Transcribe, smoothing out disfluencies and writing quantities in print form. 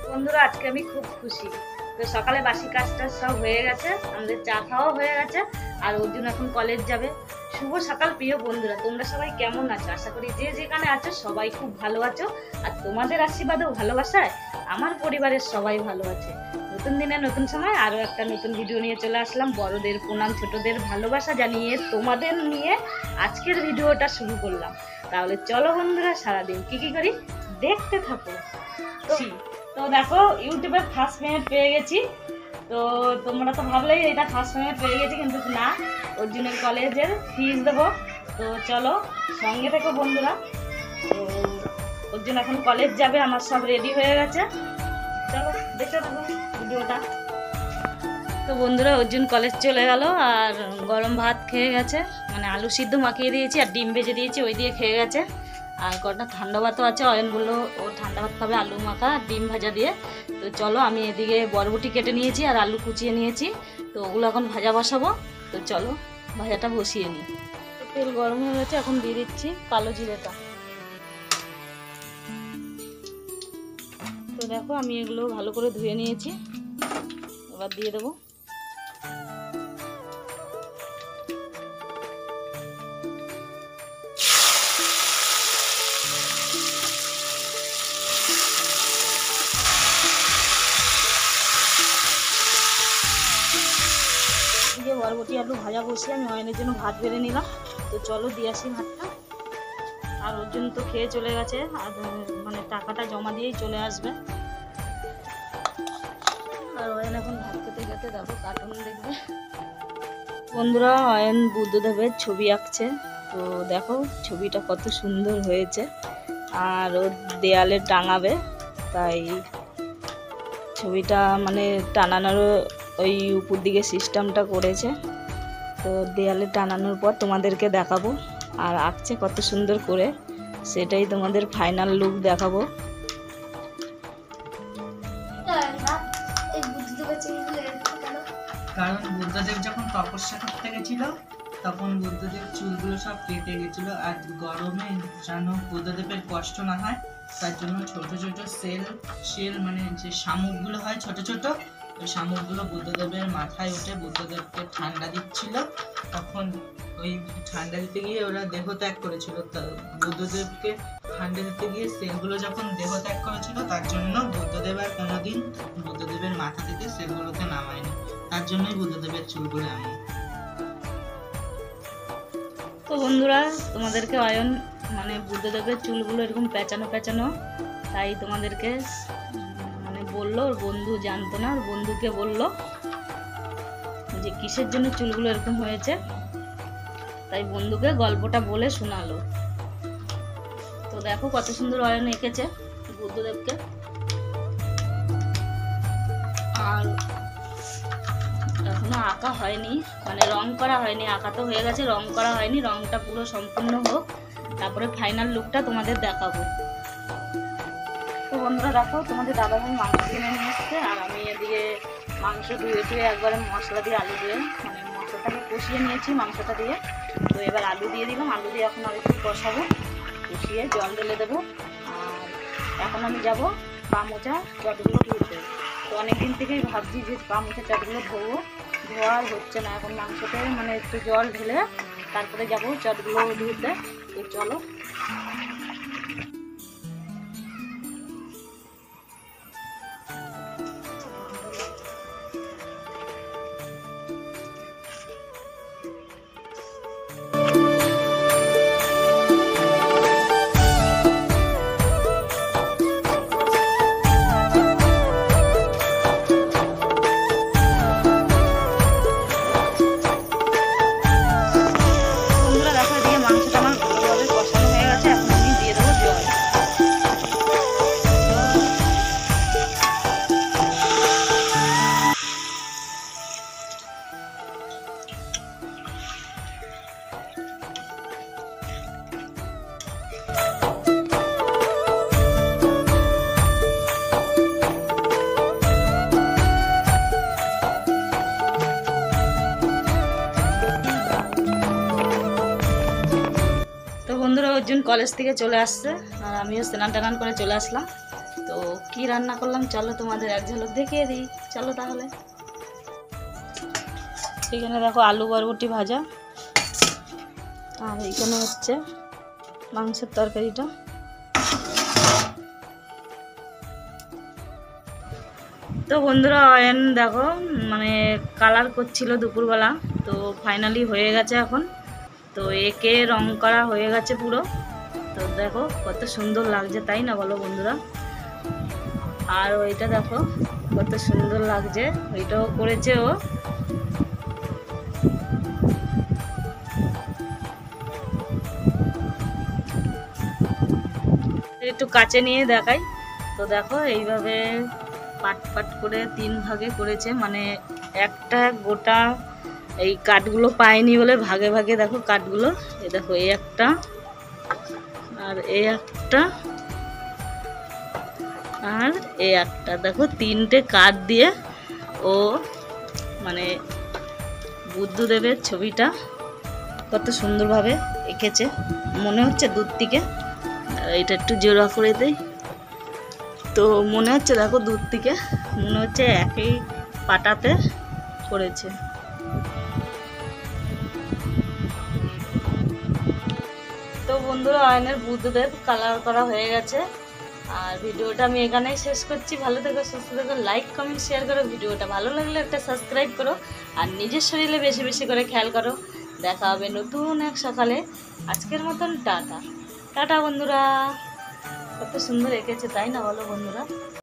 বন্ধুরা আজকে আমি খুব খুশি। তো সকালে বাসি কাজটা সব হয়ে গেছে, আমাদের চা খাওয়া হয়ে গেছে, আর অর্জুন এখন কলেজ যাবে। শুভ সকাল প্রিয় বন্ধুরা, তোমরা সবাই কেমন আছো? আশা করি যে যেখানে আছো সবাই খুব ভালো আছো, আর তোমাদের আশীর্বাদ ও ভালোবাসায় আমার পরিবারের সবাই ভালো আছে। নতুন দিনে নতুন সময় আরও একটা নতুন ভিডিও নিয়ে চলে আসলাম। বড়দের প্রণাম, ছোটদের ভালোবাসা জানিয়ে তোমাদের নিয়ে আজকের ভিডিওটা শুরু করলাম। তাহলে চলো বন্ধুরা, সারাদিন কি করি দেখতে থাকো। তো দেখো, ইউটিউবে ফার্স্ট মিনিট পেয়ে গেছি। তো তোমরা তো ভাবলেই এটা ফার্স্ট মিনিট পেয়ে গেছি, কিন্তু না, অর্জুনের কলেজের ফিজ দেবো। তো চলো সঙ্গে থেকো বন্ধুরা। তো অর্জুন এখন কলেজ যাবে, আমার সব রেডি হয়ে গেছে, চলো দেখতে থাকো ভিডিওটা। তো বন্ধুরা, অর্জুন কলেজ চলে গেল, আর গরম ভাত খেয়ে গেছে, মানে আলু সিদ্ধ মাখিয়ে দিয়েছি আর ডিম ভেজে দিয়েছি, ওই দিয়ে খেয়ে গেছে। আর কটা ঠান্ডা ভাতও আছে, অয়নগুলো ও ঠান্ডা ভাত খাবে আলু মাখা ডিম ভাজা দিয়ে। তো চলো, আমি এদিকে বরবটি কেটে নিয়েছি আর আলু কুচিয়ে নিয়েছি, তো ওগুলো এখন ভাজা বসাবো। তো চলো ভাজাটা বসিয়ে নিই। তেল গরম হয়ে গেছে, এখন দিয়ে দিচ্ছি কালো জিরেটা। তো দেখো, আমি এগুলো ভালো করে ধুয়ে নিয়েছি, এবার দিয়ে দেবো। বরবটি আলু ভাজা বসিয়ে আমি অয়নের জন্য ভাত বেড়ে নিলাম। তো চলো দিয়ে আসি ভাতটা। আর ওর জন্য তো খেয়ে চলে গেছে, আর মানে টাকাটা জমা দিয়েই চলে আসবে। আর অয়ন এখন ভাত খেতে খেতে দেখো কার্টুন দেখবে। বন্ধুরা, অয়ন বুদ্ধদেবের ছবি আঁকছে। তো দেখো ছবিটা কত সুন্দর হয়েছে, আর ও দেয়ালে টাঙাবে, তাই ছবিটা মানে টানানোরও ওই উপর দিকে সিস্টেমটা করেছে। তো দেয়ালে টানানোর পর তোমাদেরকে দেখাবো, আর আঁকছে কত সুন্দর করে, সেটাই তোমাদের ফাইনাল লুক দেখাবো। কারণ বুদ্ধদেব যখন তপস্যা করতে গেছিল তখন বুদ্ধদেব চুলগুলো সব কেটে গেছিল, আর গরমে যেন বুদ্ধদেবের কষ্ট না হয় তার জন্য ছোট ছোট সেল মানে যে শামুকগুলো হয় ছোট ছোট, ওই শামুকগুলো বুদ্ধদেবের মাথায় উঠে বুদ্ধদেবকে ঠান্ডা দিচ্ছিল। তখন ওই ঠান্ডা দিতে গিয়ে ওরা দেহত্যাগ করেছিল। বুদ্ধদেবকে ঠান্ডা দিতে গিয়ে সেলগুলো যখন দেহত্যাগ করেছিল, তার জন্য বুদ্ধদেব আর কোনোদিন বুদ্ধদেবের মাথা থেকে সেলগুলোকে নামায়নি, তার জন্যই বুদ্ধদেবের চুলগুলো এমন। তো বন্ধুরা, তোমাদেরকে অয়ন মানে বুদ্ধদেবের চুলগুলো এরকম পেঁচানো পেঁচানো, তাই তোমাদেরকে মানে বললো, ওর বন্ধু জানতো না, ওর বন্ধুকে বললো যে কিসের জন্য চুলগুলো এরকম হয়েছে, তাই বন্ধুকে গল্পটা বলে শোনালো। তো দেখো কত সুন্দর অয়ন এঁকেছে বুদ্ধদেবকে। আর এখনো আঁকা হয়নি, মানে রং করা হয়নি, আঁকা তো হয়ে গেছে, রং করা হয়নি, রংটা পুরো সম্পূর্ণ হোক, তারপরে ফাইনাল লুকটা তোমাদের দেখাবো। তো বন্ধুরা দেখো, তোমাদের দাদাভাই মাংস কিনে নিয়ে এসছে, আর আমি এদিকে মাংস ধুয়ে একবারে মশলা দিয়ে আলু দিয়ে মানে মশলাটাকে কষিয়ে নিয়েছি মাংসটা দিয়ে। তো এবার আলু দিয়ে দিলাম, আলু দিয়ে এখন আর একটু কষাবো, কষিয়ে জল ঢেলে দেবো। আর এখন আমি যাব পা মোচা চটগুলো ধুতে। তো অনেকদিন থেকেই ভাবছি যে পা মোচা চটগুলো ধোবো, ধোয়া হচ্ছে না। এখন মাংসতে মানে একটু জল ঢেলে তারপরে যাব চটগুলো ধুতে। তো চলো। অর্জুন কলেজ থেকে চলে আসছে, আর আমিও স্নান টানান করে চলে আসলাম। তো কি রান্না করলাম চলো তোমাদের এক ঝলক দেখিয়ে দিই। চলো তাহলে। এখানে দেখো আলু বরবটি ভাজা, আর এখানে হচ্ছে মাংসের তরকারিটা। তো বন্ধুরা অয়ন দেখো মানে কালার করছিল দুপুরবেলা, তো ফাইনালি হয়ে গেছে এখন। তো একে রং করা হয়ে গেছে পুরো। তো দেখো কত সুন্দর লাগছে, তাই না বলো বন্ধুরা? আর ওইটা দেখো কত সুন্দর লাগছে, ওইটাও করেছে ও। একটু কাছে নিয়ে দেখাই। তো দেখো এইভাবে পাট পাট করে 3 ভাগে করেছে, মানে একটা গোটা এই কাঠগুলো পায়নি বলে ভাগে ভাগে দেখো কাঠগুলো। এই দেখো এই একটা, আর এই একটা, আর এই একটা। দেখো 3টে কাঠ দিয়ে ও মানে বুদ্ধদেবের ছবিটা কত সুন্দরভাবে এঁকেছে, মনে হচ্ছে দূর থেকে। এটা একটু জোড়া করে দেই, তো মনে হচ্ছে দেখো দূর থেকে মনে হচ্ছে একই পাটাতে করেছে। তো বন্ধুরা অয়নের বুদ্ধদেব কালার করা হয়ে গেছে। আর ভিডিওটা আমি এখানেই শেষ করছি। ভালো থেকো, সুস্থ থেকো, লাইক কমেন্ট শেয়ার করো। ভিডিওটা ভালো লাগলে একটা সাবস্ক্রাইব করো, আর নিজের শরীরে বেশি বেশি করে খেয়াল করো। দেখা হবে নতুন এক সকালে। আজকের মতন টাটা। টাটা বন্ধুরা। কত সুন্দর এঁকেছে, তাই না বলো বন্ধুরা?